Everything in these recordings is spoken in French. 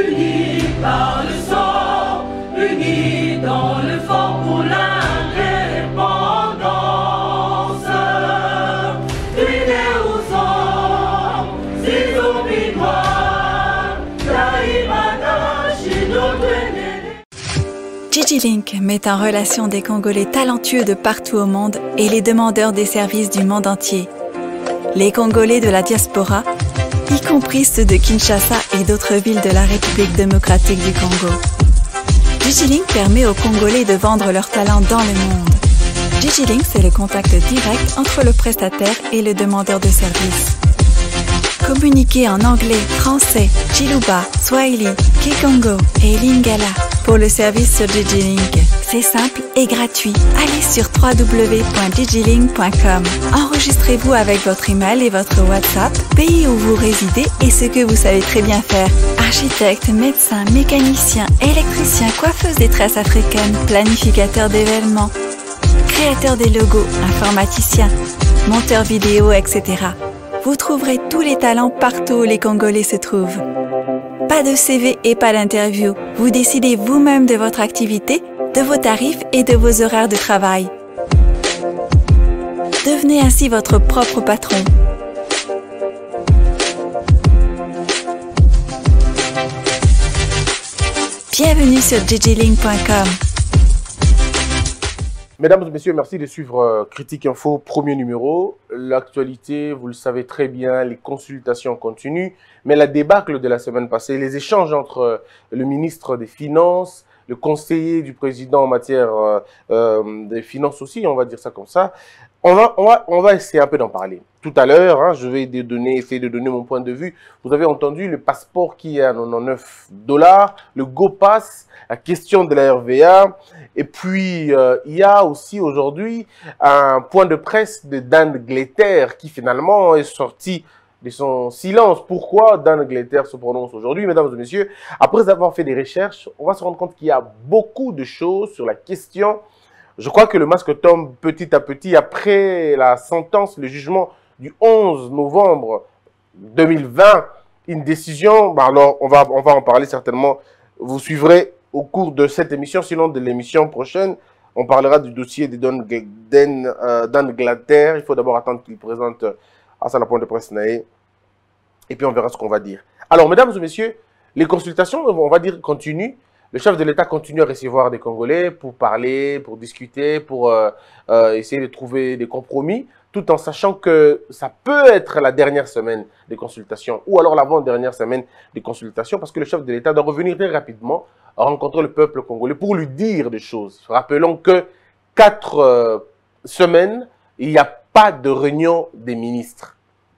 unis par le sang, unis dans le fort pour l'indépendance. Unis aux hommes, ces obinois, Taïmana, chez notre aîné. DigiLink met en relation des Congolais talentueux de partout au monde et les demandeurs des services du monde entier. Les Congolais de la diaspora, y compris ceux de Kinshasa et d'autres villes de la République démocratique du Congo. DigiLink permet aux Congolais de vendre leurs talents dans le monde. DigiLink, c'est le contact direct entre le prestataire et le demandeur de services. Communiquez en anglais, français, Chiluba, Swahili, Kikongo et Lingala pour le service sur DigiLink. C'est simple et gratuit. Allez sur www.digilink.com. Enregistrez-vous avec votre email et votre WhatsApp, pays où vous résidez et ce que vous savez très bien faire. Architecte, médecin, mécanicien, électricien, coiffeuse des tresses africaines, planificateur d'événements, créateur des logos, informaticien, monteur vidéo, etc. Vous trouverez tous les talents partout où les Congolais se trouvent. Pas de CV et pas d'interview. Vous décidez vous-même de votre activité, de vos tarifs et de vos horaires de travail. Devenez ainsi votre propre patron. Bienvenue sur digilink.com. Mesdames et messieurs, merci de suivre Critique Info, premier numéro. L'actualité, vous le savez très bien, les consultations continuent. Mais la débâcle de la semaine passée, les échanges entre le ministre des Finances, le conseiller du président en matière des finances aussi, on va dire ça comme ça, on va essayer un peu d'en parler. Tout à l'heure, hein, je vais essayer de donner mon point de vue. Vous avez entendu le passeport qui est à 99 $, le GoPass, la question de la RVA. Et puis, il y a aussi aujourd'hui un point de presse de Dan Gletter qui finalement est sorti de son silence. Pourquoi Dan Gletter se prononce aujourd'hui, mesdames et messieurs? Après avoir fait des recherches, on va se rendre compte qu'il y a beaucoup de choses sur la question. Je crois que le masque tombe petit à petit après la sentence, le jugement du 11 novembre 2020. Une décision, bah alors on va en parler certainement. Vous suivrez au cours de cette émission, sinon de l'émission prochaine. On parlera du dossier de Dan Gletter. Il faut d'abord attendre qu'il présente à la point de presse Naé. Et puis on verra ce qu'on va dire. Alors, mesdames et messieurs, les consultations, on va dire, continuent. Le chef de l'État continue à recevoir des Congolais pour parler, pour discuter, pour essayer de trouver des compromis, tout en sachant que ça peut être la dernière semaine des consultations ou alors l'avant-dernière semaine des consultations parce que le chef de l'État doit revenir très rapidement à rencontrer le peuple congolais pour lui dire des choses. Rappelons que 4 semaines, il n'y a pas de réunion des ministres.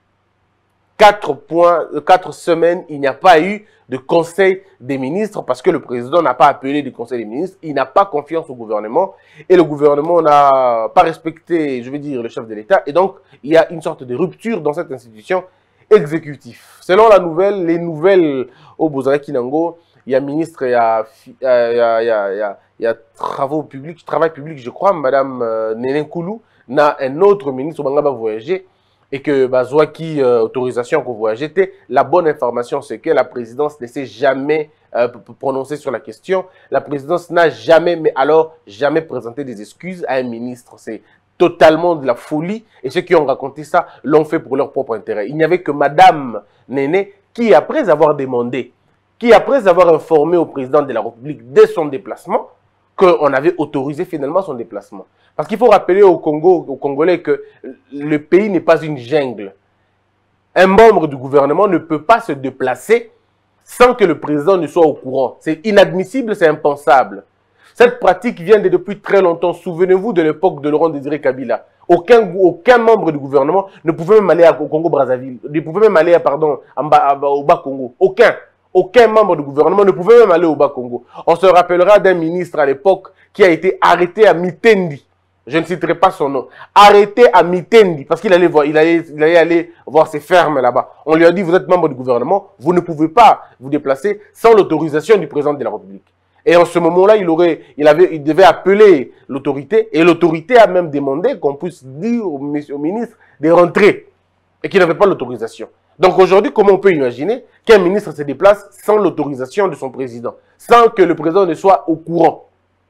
4 semaines, il n'y a pas eu de conseil des ministres parce que le président n'a pas appelé des conseils des ministres. Il n'a pas confiance au gouvernement et le gouvernement n'a pas respecté, je veux dire, le chef de l'État. Et donc, il y a une sorte de rupture dans cette institution exécutive. Selon la nouvelle, les nouvelles au Bozara Kinango, il y a ministre, il y a travail public, je crois, Madame Néné Koulou, n'a un autre ministre, Bangaba voyager. Et que Bazouaki, autorisation qu'on voyager, la bonne information, c'est que la présidence ne s'est jamais prononcée sur la question. La présidence n'a jamais, mais alors jamais présenté des excuses à un ministre. C'est totalement de la folie. Et ceux qui ont raconté ça l'ont fait pour leur propre intérêt. Il n'y avait que Madame Néné qui, après avoir demandé, qui, après avoir informé au président de la République de son déplacement, qu'on avait autorisé finalement son déplacement. Parce qu'il faut rappeler aux Congolais que le pays n'est pas une jungle. Un membre du gouvernement ne peut pas se déplacer sans que le président ne soit au courant. C'est inadmissible, c'est impensable. Cette pratique vient de depuis très longtemps. Souvenez-vous de l'époque de Laurent Désiré Kabila. Aucun membre du gouvernement ne pouvait même aller au Congo-Brazzaville. Ne pouvait même aller, au Bas-Congo. Aucun membre du gouvernement ne pouvait même aller au Bas-Congo. On se rappellera d'un ministre à l'époque qui a été arrêté à Mitendi. Je ne citerai pas son nom. Arrêté à Mitendi parce qu'il allait aller voir ses fermes là-bas. On lui a dit, vous êtes membre du gouvernement, vous ne pouvez pas vous déplacer sans l'autorisation du président de la République. Et en ce moment-là, il devait appeler l'autorité et l'autorité a même demandé qu'on puisse dire au ministre de rentrer et qu'il n'avait pas l'autorisation. Donc aujourd'hui, comment on peut imaginer qu'un ministre se déplace sans l'autorisation de son président, sans que le président ne soit au courant?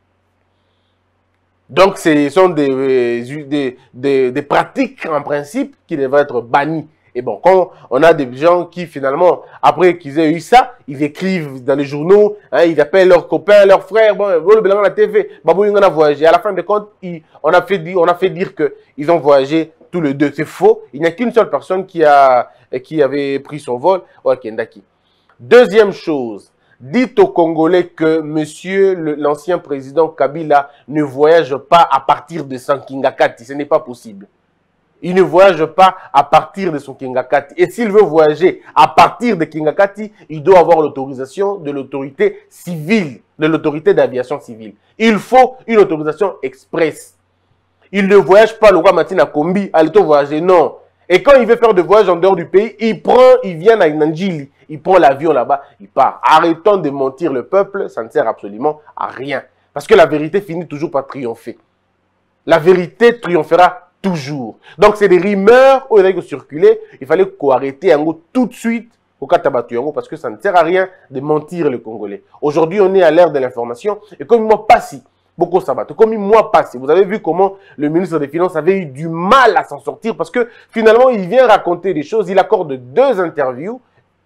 Donc ce sont des pratiques en principe qui devraient être bannies. Et bon, quand on a des gens qui finalement, après qu'ils aient eu ça, ils écrivent dans les journaux, hein, ils appellent leurs copains, leurs frères, bon, le bilan à la TV, Babou Yung a voyagé. À la fin de compte, on a fait dire qu'ils ont voyagé tous les deux. C'est faux. Il n'y a qu'une seule personne qui avait pris son vol, Kendaki. Deuxième chose, dites aux Congolais que monsieur l'ancien président Kabila ne voyage pas à partir de Sankingakati. Ce n'est pas possible. Il ne voyage pas à partir de son Kingakati. Et s'il veut voyager à partir de Kingakati, il doit avoir l'autorisation de l'autorité civile, de l'autorité d'aviation civile. Il faut une autorisation express. Il ne voyage pas le roi Matina Kombi à l'auto-voyager, non. Et quand il veut faire des voyages en dehors du pays, il vient à Nanjili, il prend l'avion là-bas, il part. Arrêtons de mentir le peuple, ça ne sert absolument à rien. Parce que la vérité finit toujours par triompher. La vérité triomphera toujours. Donc, c'est des rumeurs où il fallait circuler. Il fallait arrêter tout de suite au Katabatuyango parce que ça ne sert à rien de mentir les Congolais. Aujourd'hui, on est à l'ère de l'information. Et comme moi, passé, beaucoup sabat. Comme moi, passé, vous avez vu comment le ministre des Finances avait eu du mal à s'en sortir parce que finalement, il vient raconter des choses. Il accorde 2 interviews,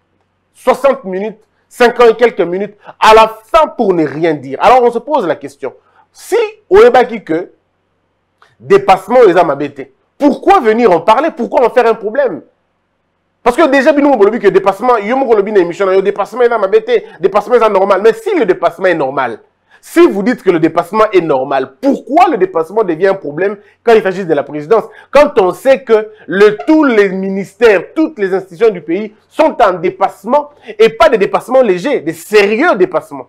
60 minutes, 50 et quelques minutes, à la fin pour ne rien dire. Alors, on se pose la question. Si, au Ebaki que dépassement les âmes abêtées. Pourquoi venir en parler? Pourquoi en faire un problème? Parce que déjà, nous avons dit que dépassement, dépassement est abêté, dépassement est normal. Mais si le dépassement est normal, si vous dites que le dépassement est normal, pourquoi le dépassement devient un problème quand il s'agit de la présidence? Quand on sait que tous les ministères, toutes les institutions du pays sont en dépassement et pas des dépassements légers, des sérieux dépassements.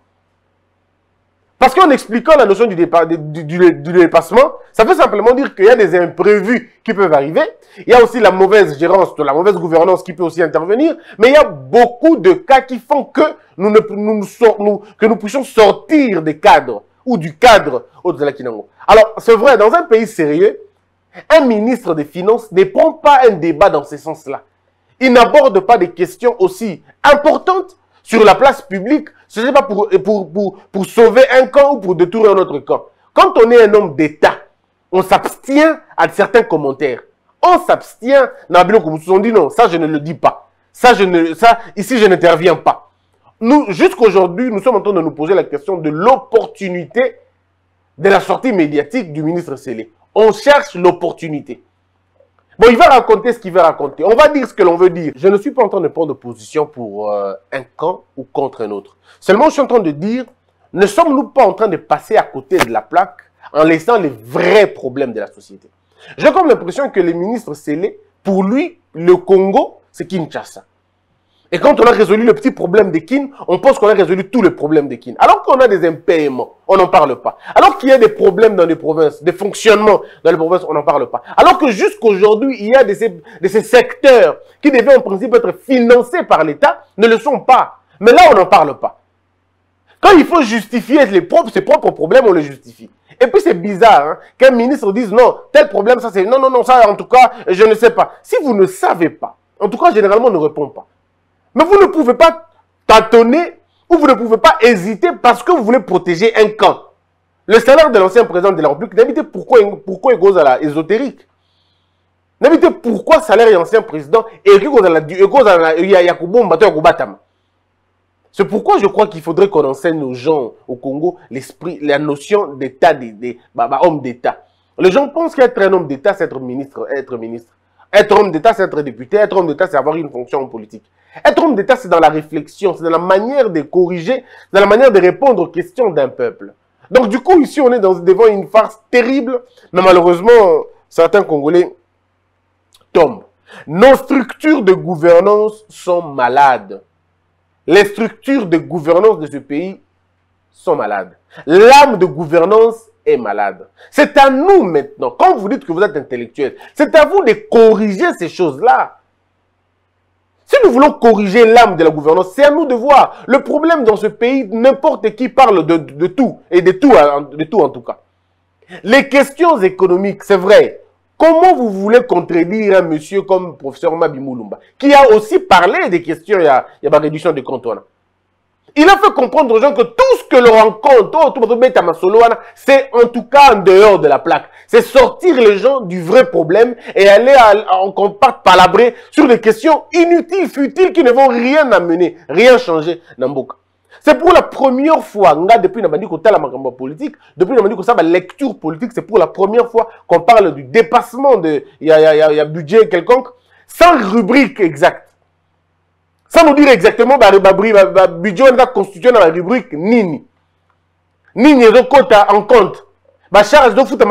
Parce qu'en expliquant la notion du dépassement, ça veut simplement dire qu'il y a des imprévus qui peuvent arriver. Il y a aussi la mauvaise gérance, la mauvaise gouvernance qui peut aussi intervenir. Mais il y a beaucoup de cas qui font que nous puissions sortir des cadres ou du cadre au-delà de Kinango. Alors, c'est vrai, dans un pays sérieux, un ministre des Finances ne prend pas un débat dans ce sens-là. Il n'aborde pas des questions aussi importantes sur la place publique, ce n'est pas pour sauver un camp ou pour détruire un autre camp. Quand on est un homme d'État, on s'abstient à certains commentaires. On s'abstient, on dit non, ça je ne le dis pas. Ici je n'interviens pas. Nous, jusqu'aujourd'hui, nous sommes en train de nous poser la question de l'opportunité de la sortie médiatique du ministre Sélé. On cherche l'opportunité. Bon, il va raconter ce qu'il veut raconter. On va dire ce que l'on veut dire. Je ne suis pas en train de prendre position pour un camp ou contre un autre. Seulement, je suis en train de dire, ne sommes-nous pas en train de passer à côté de la plaque en laissant les vrais problèmes de la société? J'ai comme l'impression que le ministre Sélé, pour lui, le Congo, c'est Kinshasa. Et quand on a résolu le petit problème de Kin, on pense qu'on a résolu tous les problèmes de Kin. Alors qu'on a des impaiements, on n'en parle pas. Alors qu'il y a des problèmes dans les provinces, des fonctionnements dans les provinces, on n'en parle pas. Alors que jusqu'aujourd'hui, il y a de ces secteurs qui devaient en principe être financés par l'État, ne le sont pas. Mais là, on n'en parle pas. Quand il faut justifier ses propres problèmes, on les justifie. Et puis c'est bizarre hein, qu'un ministre dise non, tel problème, ça c'est... Non, ça en tout cas, je ne sais pas. Si vous ne savez pas, en tout cas, généralement, on ne répond pas. Mais vous ne pouvez pas tâtonner ou vous ne pouvez pas hésiter parce que vous voulez protéger un camp. Le salaire de l'ancien président de la République, n'habitez pourquoi il goes à la ésotérique. N'habitez pourquoi le salaire de l'ancien président et il goes à la c'est pourquoi je crois qu'il faudrait qu'on enseigne aux gens au Congo l'esprit, la notion d'état, homme d'État. Les gens pensent qu'être un homme d'État, c'est être ministre. Être homme d'État, c'est être député. Être homme d'État, c'est avoir une fonction politique. Être homme d'État, c'est dans la réflexion, c'est dans la manière de corriger, dans la manière de répondre aux questions d'un peuple. Donc du coup, ici, on est devant une farce terrible, mais malheureusement, certains Congolais tombent. Nos structures de gouvernance sont malades. Les structures de gouvernance de ce pays sont malades. L'âme de gouvernance est malade. C'est à nous maintenant, quand vous dites que vous êtes intellectuel, c'est à vous de corriger ces choses-là. Si nous voulons corriger l'âme de la gouvernance, c'est à nous de voir. Le problème dans ce pays, n'importe qui parle de tout, et de tout en tout cas. Les questions économiques, c'est vrai, Comment vous voulez contredire un monsieur comme professeur Mabi Moulumba, qui a aussi parlé des questions, il y a la réduction des comptes. Il a fait comprendre aux gens que tout ce que l'on rencontre, c'est en tout cas en dehors de la plaque. C'est sortir les gens du vrai problème et aller en comparse palabrer sur des questions inutiles, futiles, qui ne vont rien amener, rien changer dans Mboka. C'est pour la première fois, depuis la politique, depuis la lecture politique, c'est pour la première fois qu'on parle du dépassement de, il y a budget quelconque, sans rubrique exacte. Sans nous dire exactement, le budget est constitué dans la rubrique Nini. Nini est en compte. Ça,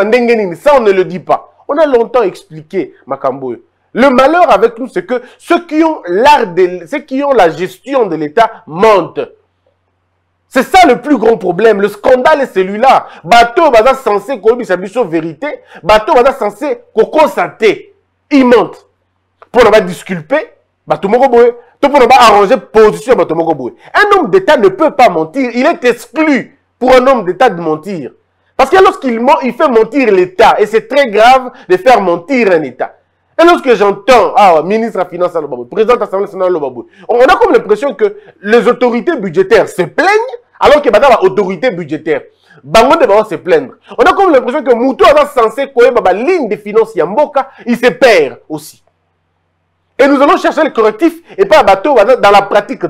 on ne le dit pas. On a longtemps expliqué, Makambo. Le malheur avec nous, c'est que ceux qui ont la gestion de l'État mentent. C'est ça le plus grand problème. Le scandale est celui-là. Bateau, baza censé qu'on vérité. Bateau, baza censé qu'on constater. Ils mentent. Pour ne pas disculper, bateau mokoboé. Pour ne pas arranger position, bateau mokoboé. Un homme d'État ne peut pas mentir. Il est exclu pour un homme d'État de mentir. Parce que lorsqu'il ment, il fait mentir l'État. Et c'est très grave de faire mentir un État. Et lorsque j'entends, ministre de la Finance, président de l'Assemblée nationale, on a comme l'impression que les autorités budgétaires se plaignent, alors que maintenant, l'autorité budgétaire, se plaindre. On a comme l'impression que Moutou a censé la ligne de finances Yamboka, il se perd aussi. Et nous allons chercher le correctif et pas bateau dans la pratique.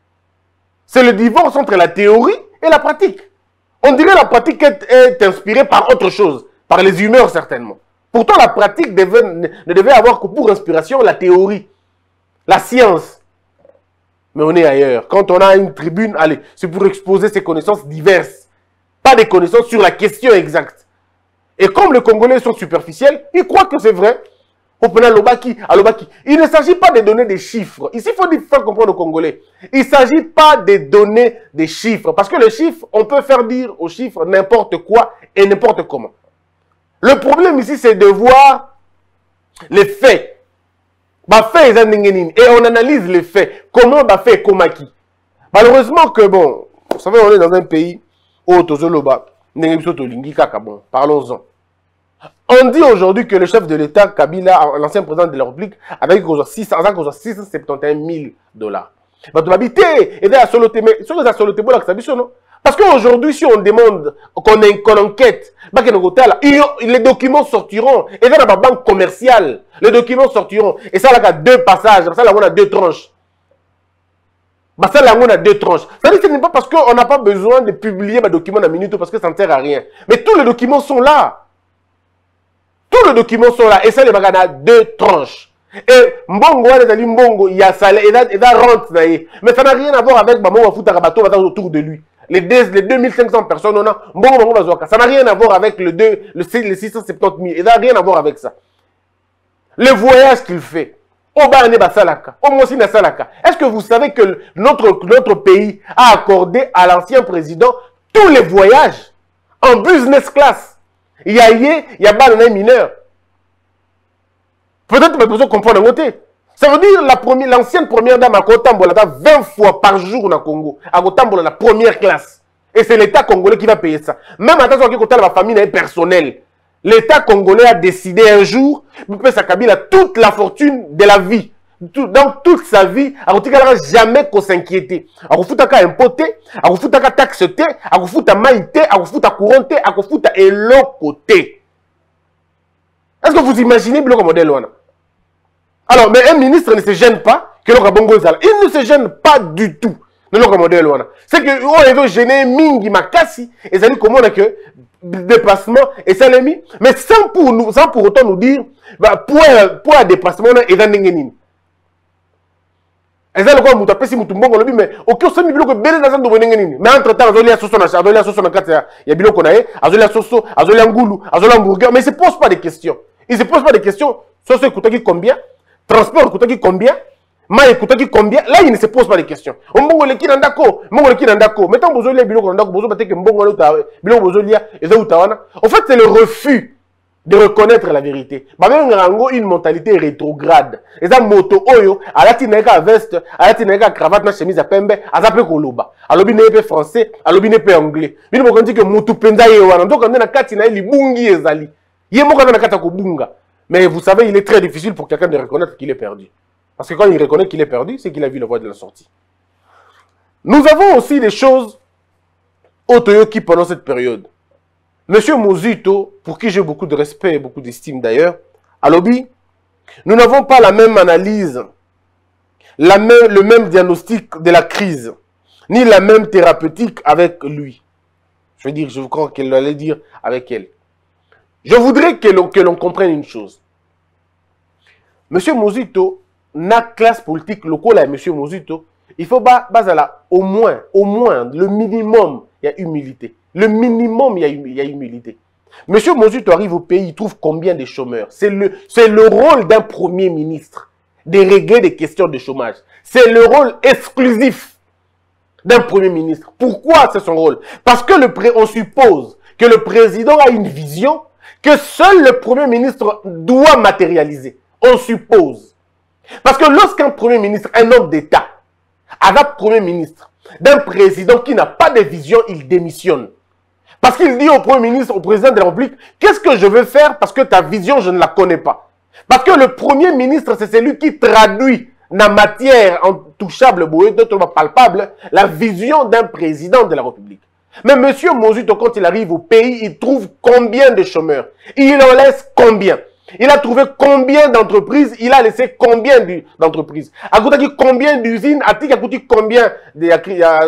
C'est le divorce entre la théorie et la pratique. On dirait que la pratique est inspirée par autre chose, par les humeurs certainement. Pourtant, la pratique ne devait avoir que pour inspiration la théorie, la science. Mais on est ailleurs. Quand on a une tribune, allez, c'est pour exposer ses connaissances diverses. Pas des connaissances sur la question exacte. Et comme les Congolais sont superficiels, ils croient que c'est vrai. Il ne s'agit pas de donner des chiffres. Ici, il faut faire comprendre aux Congolais. Il ne s'agit pas de donner des chiffres. Parce que les chiffres, on peut faire dire aux chiffres n'importe quoi et n'importe comment. Le problème ici, c'est de voir les faits. Et on analyse les faits. Comment fait Komaki. Malheureusement que, bon, vous savez, on est dans un pays où parlons-en. On dit aujourd'hui que le chef de l'État, Kabila, l'ancien président de la République, avec 671 000 $. Parce qu'aujourd'hui, si on demande qu'on enquête, les documents sortiront. Et dans la banque commerciale, les documents sortiront. Et ça, là, deux passages. Ça, là, on a deux tranches. Ça, là, on a deux tranches. Ça veut dire que ce n'est pas parce qu'on n'a pas besoin de publier les documents dans la minute parce que ça ne sert à rien. Mais tous les documents sont là. Tous les documents sont là. Et ça, les bagana deux tranches. Et Mbongo, il y a salaire, et là, rentre. Mais ça n'a rien à voir avec Maman Wafuta Rabato autour de lui. Les 2500 personnes, on a Mbongo Bazoka. Ça n'a rien à voir avec les 670 000. Et ça n'a rien à voir avec ça. Le voyage qu'il fait. Est-ce que vous savez que notre pays a accordé à l'ancien président tous les voyages en business class? Il y a un mineur. Peut-être que vous pouvez comprendre un côté. Ça veut dire l'ancienne première dame à Kotambola 20 fois par jour au Congo. À Kotambola, la première classe. Et c'est l'État congolais qui va payer ça. Même à la famille est personnelle. L'État congolais a décidé un jour, Kabila toute la fortune de la vie. Dans toute sa vie, il n'a jamais qu'on s'inquiéter. Il faut importer, il faut taxer, il faut maïté, il faut couronter, il faut éloquer. Est-ce que vous imaginez le modèle? Alors, mais un ministre ne se gêne pas que le Bongo Zala. Il ne se gêne pas du tout de le modèle. C'est que on veut gêner Mingi Makasi et ça dit comment on a que déplacement et ça l'a mis, mais sans pour autant nous dire pour un déplacement et dans n'engeni. Et ça le quoi muta pesi mutumbongo lobi mais aucun semi biloko belle dans ndo n'engeni. Mais entre temps azolia soso na kata ya biloko na ye, azolia soso, azolia ngulu, azolia hamburger, mais il se pose pas de questions. Il se pose pas de questions. Soso coûte combien? Transport coûte combien? Maï coûte combien? Là, il ne se pose pas de questions. Mbongo le ki nandako, mbongo le ki nandako. Mettons bozolia biloko nandako, bozo bateke mbongo le ta biloko bozolia eza utawana. En fait, c'est le refus de reconnaître la vérité. Même rango une mentalité rétrograde. Eza moto oyo, alati neka veste, alati neka cravate na chemise à pembe, azape koloba. Alobi ne français, alobi ne anglais. Bino bokanti que motu penza ye wana. Donc on na kati na libungi ezali. Ye moko na kata ko bunga. Mais vous savez, il est très difficile pour quelqu'un de reconnaître qu'il est perdu. Parce que quand il reconnaît qu'il est perdu, c'est qu'il a vu la voie de la sortie. Nous avons aussi des choses au Toyoki pendant cette période. Monsieur Mozito, pour qui j'ai beaucoup de respect et beaucoup d'estime d'ailleurs, à Lobby, nous n'avons pas la même analyse, le même diagnostic de la crise, ni la même thérapeutique avec lui. Je veux dire, je crois qu'elle allait dire avec elle. Je voudrais que l'on comprenne une chose. Monsieur Mozito, na classe politique locale à Monsieur Mozito, il faut au moins, le minimum, il y a humilité. Le minimum, il y a humilité. Monsieur Mozito arrive au pays, il trouve combien de chômeurs? C'est le rôle d'un premier ministre de régler des questions de chômage. C'est le rôle exclusif d'un premier ministre. Pourquoi c'est son rôle? Parce que on suppose que le président a une vision que seul le premier ministre doit matérialiser. On suppose. Parce que lorsqu'un premier ministre, un homme d'État, avec premier ministre, d'un président qui n'a pas de vision, il démissionne. Parce qu'il dit au premier ministre, au président de la République, qu'est-ce que je veux faire parce que ta vision, je ne la connais pas. Parce que le premier ministre, c'est celui qui traduit dans matière intouchable, palpable, la vision d'un président de la République. Mais M. Mozito, quand il arrive au pays, il trouve combien de chômeurs? Il en laisse combien? Il a trouvé combien d'entreprises? Il a laissé combien d'entreprises? A coûté combien d'usines? A coûté combien? Il y a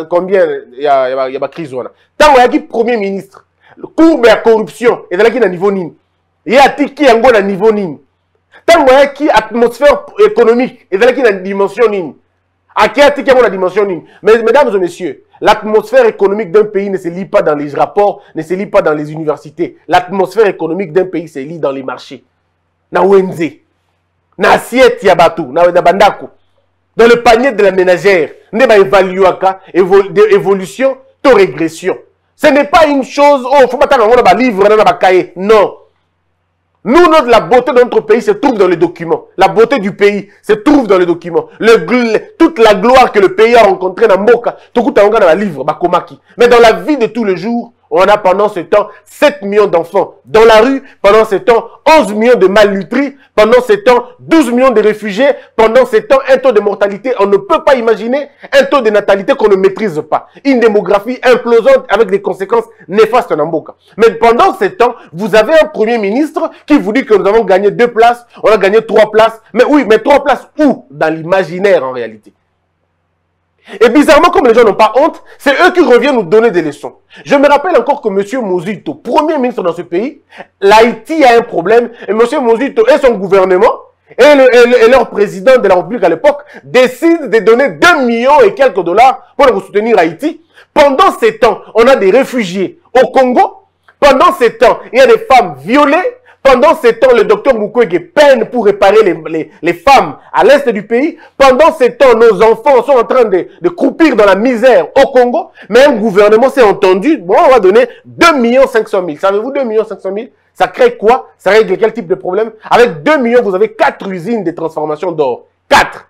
crise. Tant qu'il y a premier ministre, le courbe de la corruption est là qui est à niveau nine. Il y a qui est à niveau nine. Tant qu'il y a qui atmosphère économique est là qui est à dimension nine. À qui est à la dimension nine. Mais mesdames et messieurs, l'atmosphère économique d'un pays ne se lit pas dans les rapports, ne se lit pas dans les universités. L'atmosphère économique d'un pays se lit dans les marchés. Na wenze, na assiette ya batu, na bandako, dans le panier de la ménagère, ne ba évaluaka évolution, to régression. Ce n'est pas une chose, oh, faut pas t'attendre à livre, na ba cahier. Non. Nous, la beauté de notre pays se trouve dans les documents. La beauté du pays se trouve dans les documents. Toute la gloire que le pays a rencontrée dans Mboka, tout dans le livre, Bakomaki. Mais dans la vie de tous les jours, on a pendant ce temps 7 millions d'enfants dans la rue, pendant ce temps 11 millions de malnutris, pendant ce temps 12 millions de réfugiés, pendant ce temps un taux de mortalité, on ne peut pas imaginer, un taux de natalité qu'on ne maîtrise pas. Une démographie implosante avec des conséquences néfastes en Mboka. Mais pendant ce temps, vous avez un premier ministre qui vous dit que nous avons gagné 2 places, on a gagné 3 places. Mais oui, mais 3 places où? Dans l'imaginaire en réalité. Et bizarrement, comme les gens n'ont pas honte, c'est eux qui reviennent nous donner des leçons. Je me rappelle encore que M. Mozito, premier ministre dans ce pays, l'Haïti a un problème, et M. Mozito et son gouvernement, et leur président de la République à l'époque, décident de donner 2 millions et quelques dollars pour soutenir Haïti. Pendant ces temps, on a des réfugiés au Congo. Pendant ces temps, il y a des femmes violées. Pendant ce temps, le docteur Mukwege peine pour réparer les femmes à l'est du pays. Pendant ce temps, nos enfants sont en train de croupir dans la misère au Congo. Mais un gouvernement s'est entendu, bon, on va donner 2 500 000. Savez-vous 2 500 000? Ça crée quoi? Ça règle quel type de problème? Avec 2 millions, vous avez 4 usines de transformation d'or. 4.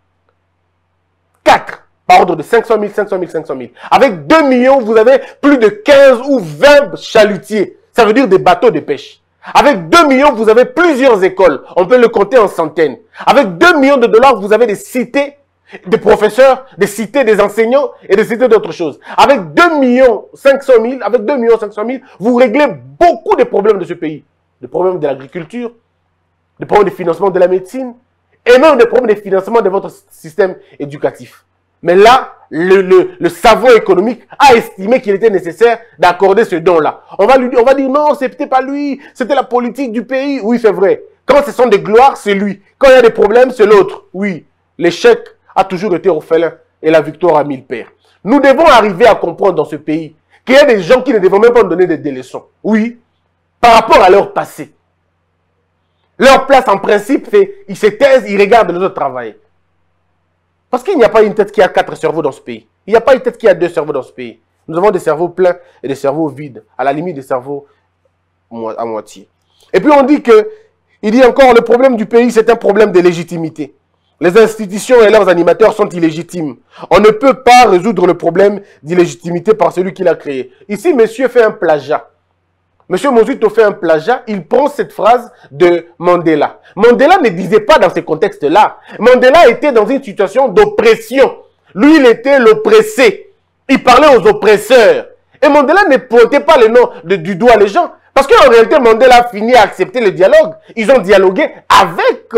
Par ordre de 500 000, 500 000, 500 000. Avec 2 millions, vous avez plus de 15 ou 20 chalutiers. Ça veut dire des bateaux de pêche. Avec 2 millions, vous avez plusieurs écoles. On peut le compter en centaines. Avec 2 millions de dollars, vous avez des cités, des professeurs, des cités, des enseignants et des cités d'autres choses. Avec 2 500 000, avec 2 500 000, vous réglez beaucoup de problèmes de ce pays. Des problèmes de l'agriculture, des problèmes de financement de la médecine et même des problèmes de financement de votre système éducatif. Mais là, le savant économique a estimé qu'il était nécessaire d'accorder ce don-là. On va dire non, c'était pas lui, c'était la politique du pays. Oui, c'est vrai. Quand ce sont des gloires, c'est lui. Quand il y a des problèmes, c'est l'autre. Oui, l'échec a toujours été orphelin et la victoire a 1000 pères. Nous devons arriver à comprendre dans ce pays qu'il y a des gens qui ne devront même pas nous donner des leçons. Oui, par rapport à leur passé. Leur place en principe, c'est ils se taisent, ils regardent les autres travailler. Parce qu'il n'y a pas une tête qui a 4 cerveaux dans ce pays. Il n'y a pas une tête qui a 2 cerveaux dans ce pays. Nous avons des cerveaux pleins et des cerveaux vides. À la limite des cerveaux à moitié. Et puis on dit que, il dit encore, le problème du pays, c'est un problème de légitimité. Les institutions et leurs animateurs sont illégitimes. On ne peut pas résoudre le problème d'illégitimité par celui qui l'a créé. Ici, monsieur fait un plagiat. M. Mozito fait un plagiat, il prend cette phrase de Mandela. Mandela ne disait pas dans ce contexte-là. Mandela était dans une situation d'oppression. Lui, il était l'oppressé. Il parlait aux oppresseurs. Et Mandela ne pointait pas le nom du doigt les gens. Parce qu'en réalité, Mandela a fini à accepter le dialogue. Ils ont dialogué avec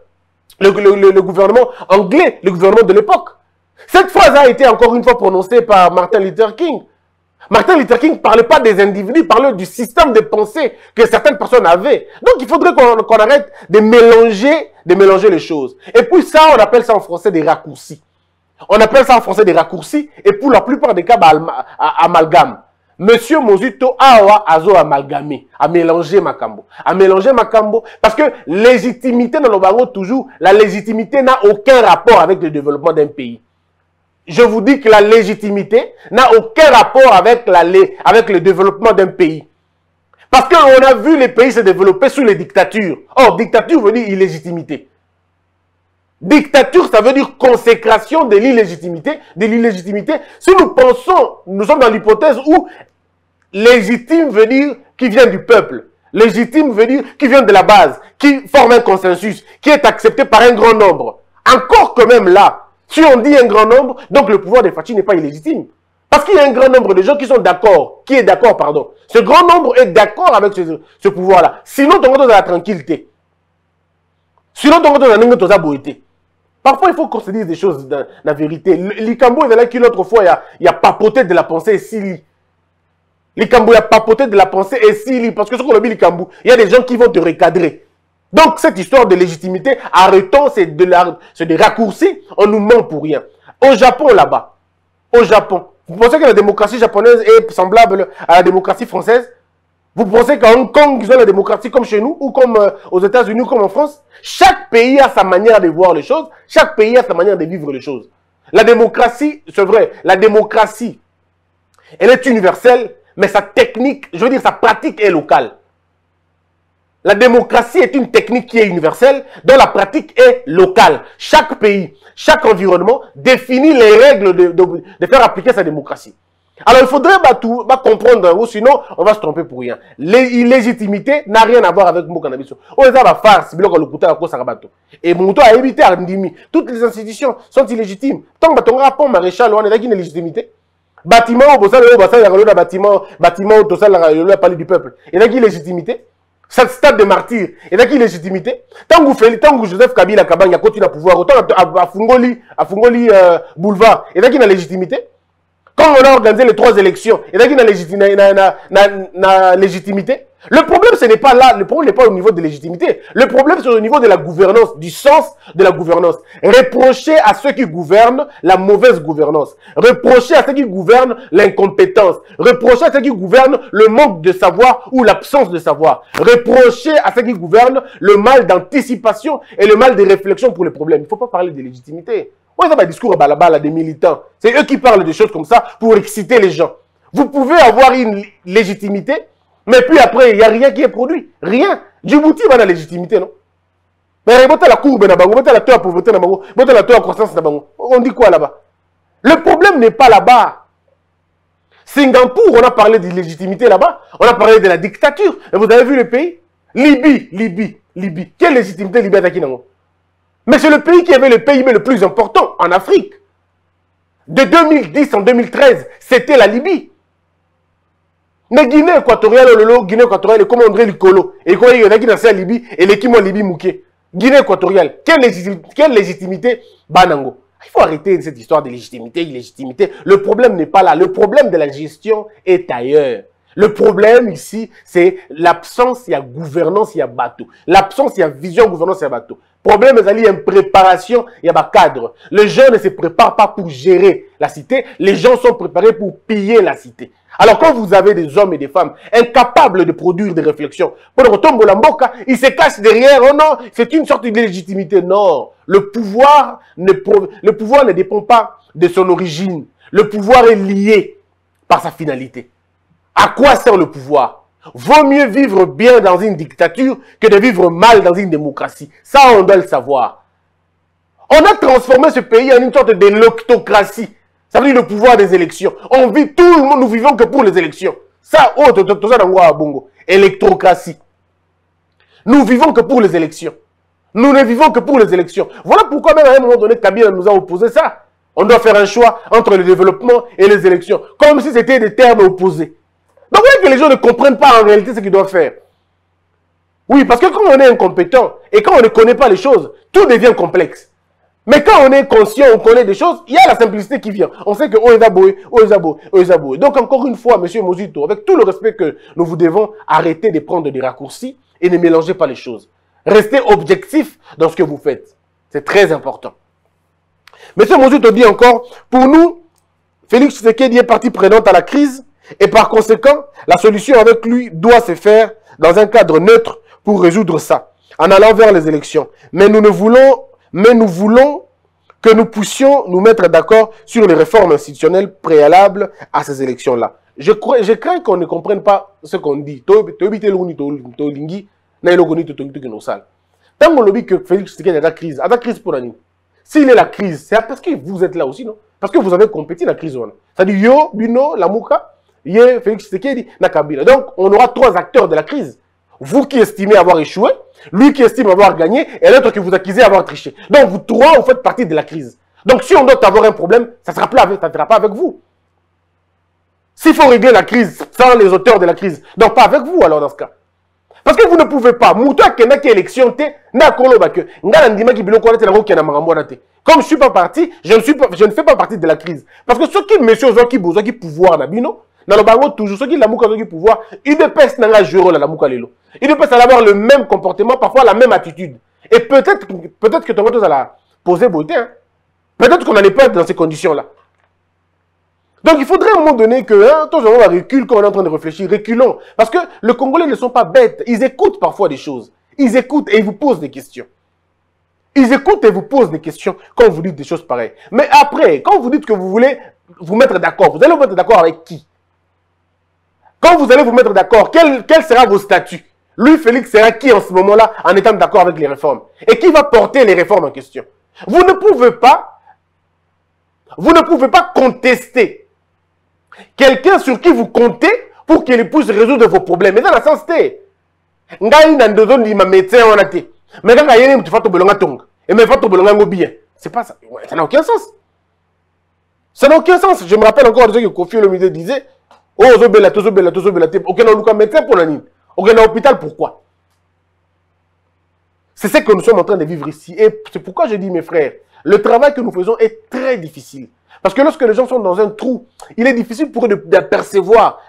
le gouvernement anglais, le gouvernement de l'époque. Cette phrase a été encore une fois prononcée par Martin Luther King. Martin Luther King ne parlait pas des individus, il parlait du système de pensée que certaines personnes avaient. Donc il faudrait qu'on arrête de mélanger les choses. Et puis ça, on appelle ça en français des raccourcis. On appelle ça en français des raccourcis, et pour la plupart des cas, amalgame. Monsieur Mozito azo amalgamé, a mélangé Makambo. A mélangé Makambo, parce que légitimité dans le bango, toujours, la légitimité n'a aucun rapport avec le développement d'un pays. Je vous dis que la légitimité n'a aucun rapport avec le développement d'un pays. Parce qu'on a vu les pays se développer sous les dictatures. Or, dictature veut dire illégitimité. Dictature, ça veut dire consécration de l'illégitimité. Si nous pensons, nous sommes dans l'hypothèse où légitime veut dire qui vient du peuple. Légitime veut dire qui vient de la base, qui forme un consensus, qui est accepté par un grand nombre. Encore que même là, si on dit un grand nombre, donc le pouvoir des Fachi n'est pas illégitime. Parce qu'il y a un grand nombre de gens qui sont d'accord, pardon. Ce grand nombre est d'accord avec ce pouvoir-là. Sinon, on va dans la tranquillité. Sinon, on va dans la beauté. Parfois, il faut qu'on se dise des choses dans la vérité. Likambo est là qui l'autre fois, il y a papoté de la pensée et Sili. Likambo, il y a papoté de la pensée et Sili. Parce que ce qu'on a dit, Likambo, il y a des gens qui vont te recadrer. Donc, cette histoire de légitimité, arrêtons, c'est des raccourcis, on nous ment pour rien. Au Japon, là-bas, au Japon, vous pensez que la démocratie japonaise est semblable à la démocratie française? Vous pensez qu'à Hong Kong, ils ont la démocratie comme chez nous, ou comme aux États-Unis, ou comme en France? Chaque pays a sa manière de voir les choses, chaque pays a sa manière de vivre les choses. La démocratie, c'est vrai, la démocratie, elle est universelle, mais sa technique, je veux dire, sa pratique est locale. La démocratie est une technique qui est universelle, dont la pratique est locale. Chaque pays, chaque environnement définit les règles de faire appliquer sa démocratie. Alors il faudrait tout comprendre, ou sinon on va se tromper pour rien. L'illégitimité n'a rien à voir avec le cannabis. On est à farce, et Mouto a évité à Ndimi. Toutes les institutions sont illégitimes. Tant que ton rapport maréchal, on est avec une légitimité. Bâtiment, bâtiment, tout ça, la parler du peuple. Il y a une légitimité. Cette stade de martyr, il y a une légitimité. Tant que Joseph Kabila Kabanga continue à pouvoir, autant à Fungoli Boulevard, il y a une légitimité. Quand on a organisé les 3 élections, il y a une légitimité. Le problème, ce n'est pas là, le problème n'est pas au niveau de légitimité. Le problème, c'est au niveau de la gouvernance, du sens de la gouvernance. Reprocher à ceux qui gouvernent la mauvaise gouvernance. Reprocher à ceux qui gouvernent l'incompétence. Reprocher à ceux qui gouvernent le manque de savoir ou l'absence de savoir. Reprocher à ceux qui gouvernent le mal d'anticipation et le mal de réflexion pour les problèmes. Il ne faut pas parler de légitimité. Ouais, ça va discours à balabala des militants. C'est eux qui parlent de choses comme ça pour exciter les gens. Vous pouvez avoir une légitimité, mais puis après, il n'y a rien qui est produit. Rien. Djibouti va dans la légitimité, non? Mais vous la courbe, vous la taux à pauvreté, vous la taux à croissance, on dit quoi là-bas? Le problème n'est pas là-bas. Singapour, on a parlé d'illégitimité là-bas. On a parlé de la dictature. Et vous avez vu le pays? Libye. Quelle légitimité Libye a-t-il? Mais c'est le pays qui avait le PIB le plus important en Afrique. De 2010 en 2013, c'était la Libye. Mais Guinée équatoriale, Guinée équatoriale, comme André Licolo, et quoi il y en a qui dans la Libye, et l'équipe en Libye mouquée. Guinée équatoriale, quelle légitimité Banango. Il faut arrêter cette histoire de légitimité, illégitimité. Le problème n'est pas là. Le problème de la gestion est ailleurs. Le problème ici, c'est l'absence, il y a gouvernance, il y a bateau. L'absence, il y a vision, gouvernance, il y a bateau. Problème, il y a une préparation, il y a un cadre. Les gens ne se préparent pas pour gérer la cité. Les gens sont préparés pour piller la cité. Alors quand vous avez des hommes et des femmes incapables de produire des réflexions, pour le retour de la mboka, ils se cachent derrière, oh non, c'est une sorte de légitimité. Non, le pouvoir ne dépend pas de son origine. Le pouvoir est lié par sa finalité. À quoi sert le pouvoir? Vaut mieux vivre bien dans une dictature que de vivre mal dans une démocratie. Ça, on doit le savoir. On a transformé ce pays en une sorte de l'octocratie. Ça veut dire le pouvoir des élections. On vit, tout le monde, nous vivons que pour les élections. Ça, oh, bongo. Électrocratie. Nous vivons que pour les élections. Nous ne vivons que pour les élections. Voilà pourquoi même à un moment donné, Kabila nous a opposé ça. On doit faire un choix entre le développement et les élections. Comme si c'était des termes opposés. Donc, vous voyez que les gens ne comprennent pas en réalité ce qu'ils doivent faire. Oui, parce que quand on est incompétent et quand on ne connaît pas les choses, tout devient complexe. Mais quand on est conscient, on connaît des choses, il y a la simplicité qui vient. On sait que Oezabo. Donc encore une fois, Monsieur Mozito, avec tout le respect que nous vous devons, arrêter de prendre des raccourcis et ne mélangez pas les choses. Restez objectif dans ce que vous faites. C'est très important. Monsieur Mozito dit encore, pour nous, Félix Tshisekedi est partie prenante à la crise et par conséquent, la solution avec lui doit se faire dans un cadre neutre pour résoudre ça, en allant vers les élections. Mais nous voulons que nous puissions nous mettre d'accord sur les réformes institutionnelles préalables à ces élections-là. Je crains qu'on ne comprenne pas ce qu'on dit. Tant qu'on dit que Félix Tshisekedi a la crise pour l'année. S'il est la crise, c'est parce que vous êtes là aussi, non? Parce que vous avez compétit la crise. C'est-à-dire, Yo, Bino, Lamuka, Yé, Félix Tshisekedi, Nakabila. Donc, on aura 3 acteurs de la crise. Vous qui estimez avoir échoué, lui qui estime avoir gagné, et l'autre qui vous accusez d'avoir triché. Donc, vous 3, vous faites partie de la crise. Donc, si on doit avoir un problème, ça ne sera pas avec vous. S'il faut régler la crise sans les auteurs de la crise, donc pas avec vous, alors, dans ce cas. Parce que vous ne pouvez pas. Élection, comme je ne suis pas parti, je ne fais pas partie de la crise. Parce que ceux qui, monsieur, ceux qui besoin qui pouvoir, toujours ceux qui ont pouvoir, ils ne peuvent pas jouer la mouka lelo. Ils ne peuvent pas avoir le même comportement, parfois la même attitude. Et peut-être que ton vote à poser beauté. Hein. Peut-être qu'on n'allait pas être dans ces conditions-là. Donc il faudrait à un moment donné que, hein, on recule quand on est en train de réfléchir, reculons. Parce que les Congolais ne sont pas bêtes. Ils écoutent parfois des choses. Ils écoutent et ils vous posent des questions. Ils écoutent et vous posent des questions quand vous dites des choses pareilles. Mais après, quand vous dites que vous voulez vous mettre d'accord, vous allez vous mettre d'accord avec qui? Quand vous allez vous mettre d'accord, quel sera vos statuts? Lui, Félix, sera qui en ce moment-là en étant d'accord avec les réformes? Et qui va porter les réformes en question? Vous ne pouvez pas contester quelqu'un sur qui vous comptez pour qu'il puisse résoudre vos problèmes. Mais dans la sens, c'est mais quand il y a un et c'est pas ça. Ça n'a aucun sens. Ça n'a aucun sens. Je me rappelle encore de ce que Kofi Olomide disait. Oh, Zobela. Aucun médecin pour la nuit. Aucun hôpital, pourquoi? C'est ce que nous sommes en train de vivre ici. Et c'est pourquoi je dis, mes frères, le travail que nous faisons est très difficile. Parce que lorsque les gens sont dans un trou, il est difficile pour eux d'apercevoir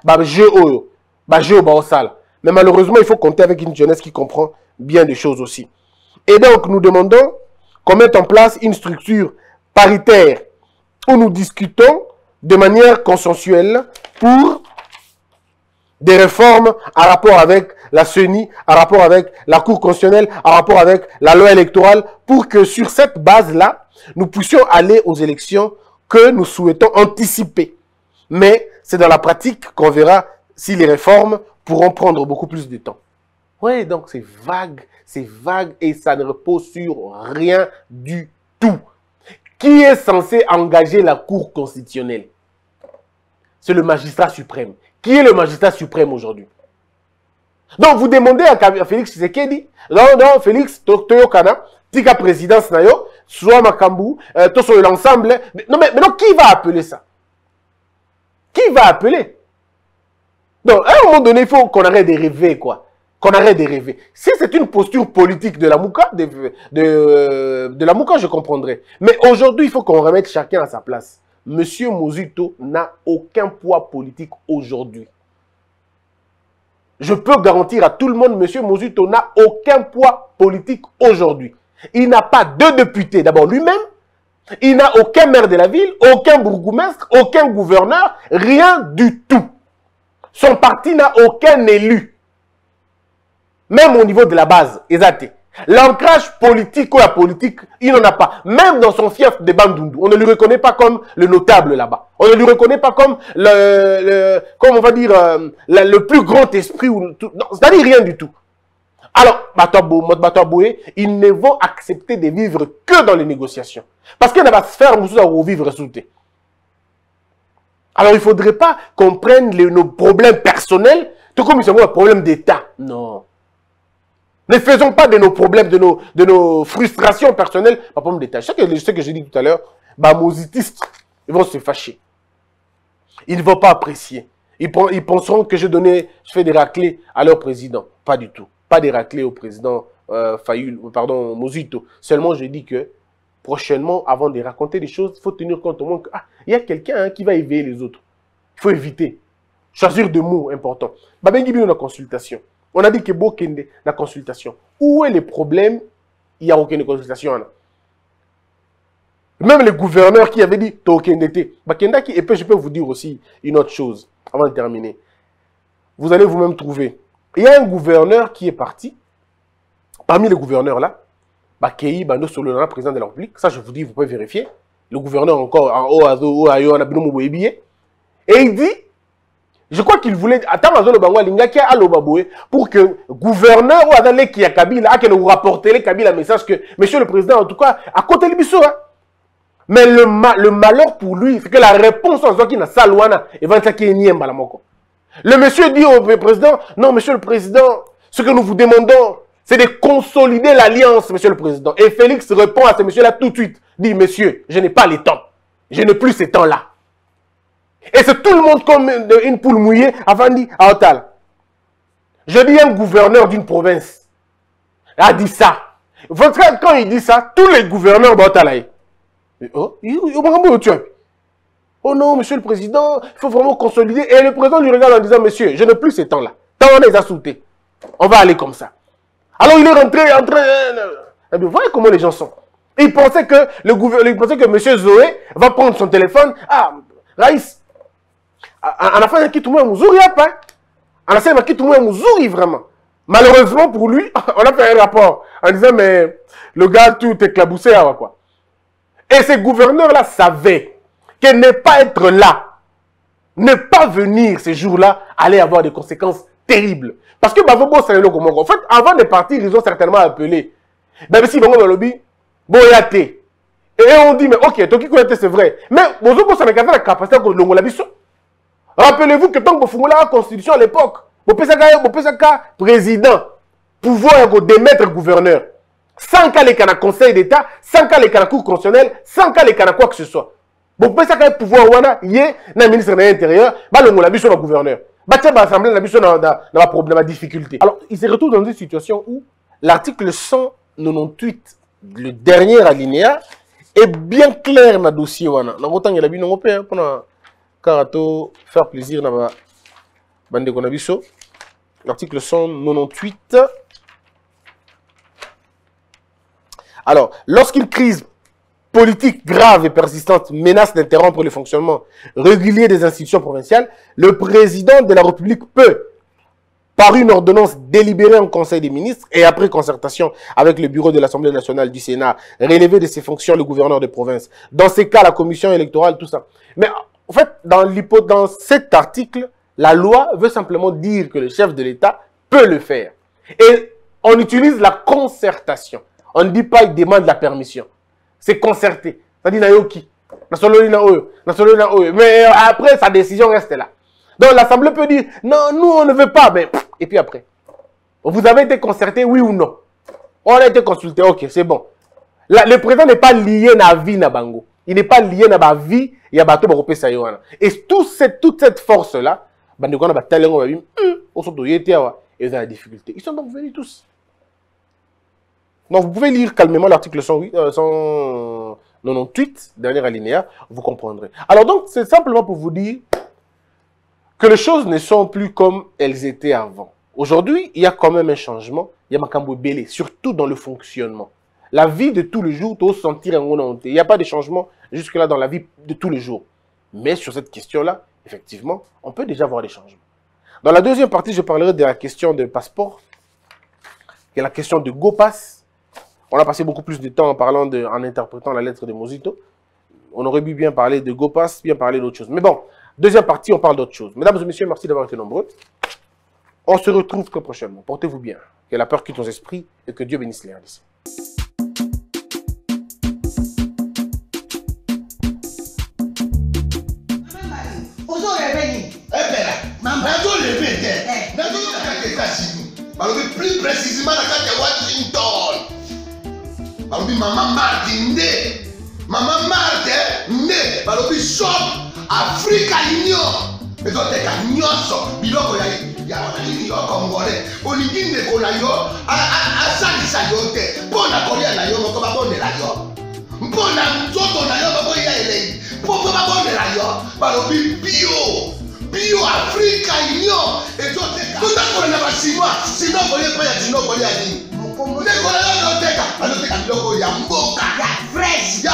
mais malheureusement, il faut compter avec une jeunesse qui comprend bien des choses aussi. Et donc, nous demandons qu'on mette en place une structure paritaire où nous discutons de manière consensuelle pour des réformes en rapport avec la CENI, en rapport avec la Cour constitutionnelle, en rapport avec la loi électorale, pour que sur cette base-là, nous puissions aller aux élections que nous souhaitons anticiper. Mais c'est dans la pratique qu'on verra si les réformes pourront prendre beaucoup plus de temps. Oui, donc c'est vague et ça ne repose sur rien du tout. Qui est censé engager la Cour constitutionnelle? C'est le magistrat suprême. Qui est le magistrat suprême aujourd'hui? Donc vous demandez à Félix Tshisekedi, non, Félix, Toyokana, Tika présidence Nayo, soit Makambu, tout sur l'ensemble. Non, mais maintenant, qui va appeler ça? Qui va appeler? Donc, à un moment donné, il faut qu'on arrête de rêver, quoi. Qu'on arrête de rêver. Si c'est une posture politique de la Mouka, de la Mouka, je comprendrais. Mais aujourd'hui, il faut qu'on remette chacun à sa place. Monsieur Mozito n'a aucun poids politique aujourd'hui. Je peux garantir à tout le monde, Monsieur Mozito n'a aucun poids politique aujourd'hui. Il n'a pas de député, d'abord lui-même. Il n'a aucun maire de la ville, aucun bourgmestre, aucun gouverneur, rien du tout. Son parti n'a aucun élu. Même au niveau de la base, exact. L'ancrage politique ou la politique, il n'en a pas. Même dans son fief de Bandundu, on ne lui reconnaît pas comme le notable là-bas. On ne lui reconnaît pas comme comme on va dire, le plus grand esprit. C'est-à-dire rien du tout. Alors, Batouaboué, ils ne vont accepter de vivre que dans les négociations. Parce qu'il ne va se faire vivre sous. Alors, il ne faudrait pas qu'on prenne nos problèmes personnels tout comme ils sont un problème d'État. Non. Ne faisons pas de nos problèmes, de nos frustrations personnelles un problème d'État. Ce que j'ai dit tout à l'heure, mositistes, ils vont se fâcher. Ils ne vont pas apprécier. Ils penseront que je fais des raclés à leur président. Pas du tout. Pas des raclés au président Mosito. Seulement, je dis que prochainement, avant de raconter des choses, il faut tenir compte au moins qu'il y a quelqu'un qui va éveiller les autres. Il faut éviter. Choisir de mots importants. Babengi bino na consultation. On a dit que Bokende na consultation. Où est le problème? Il n'y a aucune consultation. Même le gouverneur qui avait dit Tokendete. Et puis je peux vous dire aussi une autre chose avant de terminer. Vous allez vous-même trouver. Il y a un gouverneur qui est parti. Parmi les gouverneurs là, Bakei, Bando Solona, président de la République. Ça, je vous dis, vous pouvez vérifier. Le gouverneur encore en haut, et il dit, je crois qu'il voulait, pour que gouverneur ou Adale qui a Kabila, que nous rapporter les Kabila message que, monsieur le président, en tout cas, à côté de Bisso, hein. Mais le malheur pour lui, c'est que la réponse en qui n'a salouana, et va être le monsieur dit au président, non, monsieur le président, ce que nous vous demandons, c'est de consolider l'alliance, monsieur le président. Et Félix répond à ce monsieur-là tout de suite, dit, monsieur, je n'ai pas le temps. Je n'ai plus ce temps-là. Et c'est tout le monde comme une poule mouillée avant de dire à Otal. Je dis un gouverneur d'une province a dit ça. Quand il dit ça, tous les gouverneurs d'Otal. Oh non, monsieur le président, il faut vraiment consolider. Et le président lui regarde en disant, monsieur, je n'ai plus ce temps-là. Tant on les a sautés. On va aller comme ça. Alors il est rentré. Et bien, voyez comment les gens sont. Il pensait que monsieur Zoé va prendre son téléphone. Ah, Raïs. En a fait un qui tout le monde Mouzouri, pas. En a fait un qui tout le monde Mouzouri, vraiment. Malheureusement pour lui, on a fait un rapport en disant, mais le gars, tout éclaboussé, quoi. Et ces gouverneurs-là savaient que ne pas être là, ne pas venir ces jours-là, allait avoir des conséquences terribles. Parce que, en fait, avant de partir, ils ont certainement appelé. Ben, si, bon, lobby, Boyate. Et on dit, mais ok, Toki Koyate, c'est vrai. Mais, vous avez la capacité de l'Ongolabissou. Rappelez-vous que tant que vous avez la constitution à l'époque, vous avez président, pouvoir de gouverneur, sans qu'il y ait un conseil d'État, sans qu'il y ait un cour constitutionnel, sans qu'il y ait quoi que ce soit. Vous avez pouvoir, il y a un ministre de l'Intérieur, il y a un gouverneur. L'Assemblée n'a pas de difficulté. Alors, il se retrouve dans une situation où l'article 198, le dernier alinéa, est bien clair dans le dossier. Karato, faire plaisir dans ma bande de Konabiso. L'article 198. Alors, lorsqu'une crise politique grave et persistante menace d'interrompre le fonctionnement régulier des institutions provinciales, le président de la République peut, par une ordonnance délibérée en Conseil des ministres et après concertation avec le bureau de l'Assemblée nationale du Sénat, relever de ses fonctions le gouverneur de province. Dans ces cas, la commission électorale, tout ça. Mais en fait, dans cet article, la loi veut simplement dire que le chef de l'État peut le faire. Et on utilise la concertation. On ne dit pas qu'il demande la permission. C'est concerté. Ça dit Nayoki. Mais après, sa décision reste là. Donc l'Assemblée peut dire, non, nous on ne veut pas. Mais, et puis après, vous avez été concerté, oui ou non? On a été consulté, ok, c'est bon. Le président n'est pas lié à la vie na bango. Il n'est pas lié à la vie. Et toute cette force-là, ils ont la difficulté. Ils sont donc venus tous. Donc vous pouvez lire calmement l'article 198, dernier alinéa, vous comprendrez. Alors donc, c'est simplement pour vous dire que les choses ne sont plus comme elles étaient avant. Aujourd'hui, il y a quand même un changement. Il y a Makambo Belé, surtout dans le fonctionnement. La vie de tous les jours, il n'y a pas de changement jusque-là dans la vie de tous les jours. Mais sur cette question-là, effectivement, on peut déjà voir des changements. Dans la deuxième partie, je parlerai de la question de passeport, qui est la question de GoPass. On a passé beaucoup plus de temps en interprétant la lettre de Mosito. On aurait pu bien parler de GoPass, bien parler d'autre chose. Mais bon, deuxième partie, on parle d'autre chose. Mesdames et messieurs, merci d'avoir été nombreux. On se retrouve très prochainement. Portez-vous bien. Que la peur quitte nos esprits et que Dieu bénisse les RDC. balobi plus précisément na kati ya Washington balobi mama Martin nde mama Martin nde balobi shop Africa Union ezoteka nyonso biloko ya nini yo congolais olingi ndeko na yo asalisa yo te mpona kolia na yo moko babondela yo mpona nzoto na yo bakoya elei mpo babondela yo balobi bio Africa Union ezoteka totakola na basinois sinokolia mpa ya sinokolia nini ndeko na yo azoteka biloko ya mboka ya fresh bio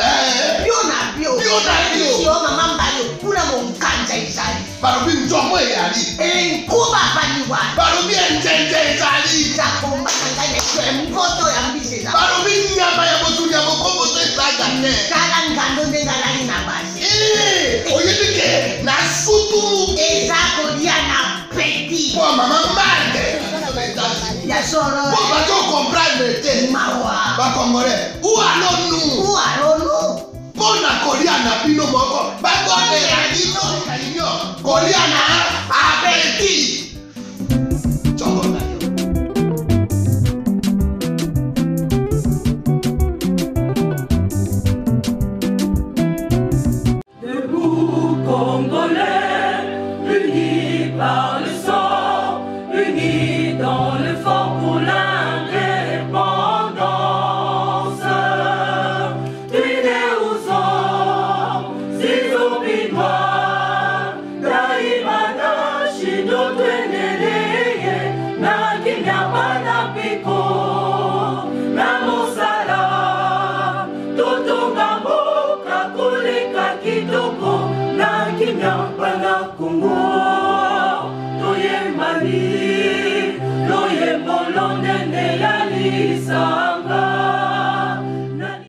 mama mbayo kuna monkanja izali balobi nzombo eyali enkuba baliwa balobi enjenje ezali zakomba kangane mpoto ya mbiseza balobi nyama ya botuli ya mokomboso ezaga te tala ngando ndengalali na basi oyebike na sutu eza kolia na peti po mama Martin ya solo po bazokomprendre te mawa bakongolais ualonu mpona kolia na bino moko bakondela bino kolia na apeti nzongo na yo Debout Congolais, unis par